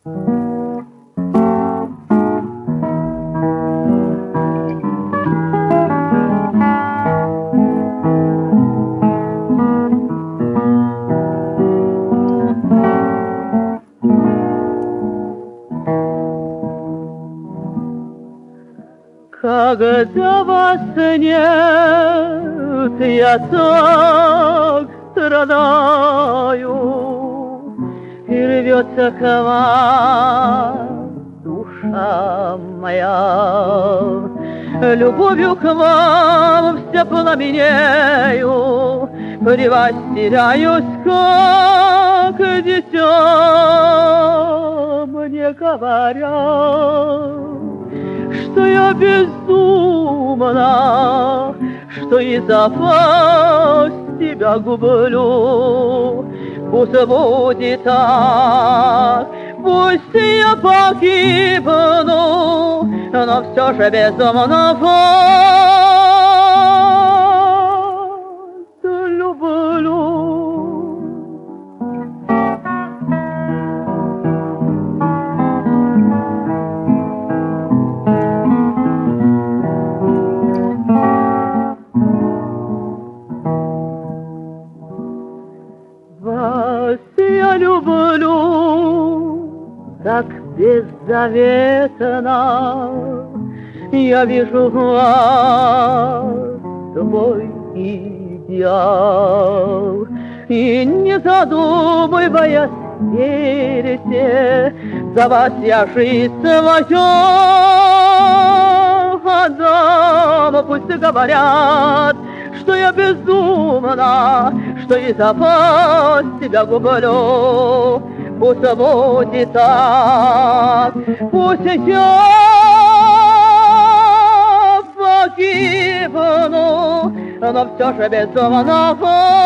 Когда вас нет, я так страдаю, и рвется к вам душа моя. Любовью к вам вся пламенею, при вас теряюсь, как дитя. Мне говорят, что я безумна, что из-за вас тебя гублю. Пусть будет так, пусть я погибну, но все же безумно вас люблю. Я люблю так беззаветно, я вижу в вас свой идеал. И не задумываясь, верите, за вас я жизнь свою отдам. Пусть говорят, что я безумна, что из-за вас тебя гублю. Пусть будет так, пусть я погибну, но все же безумно вас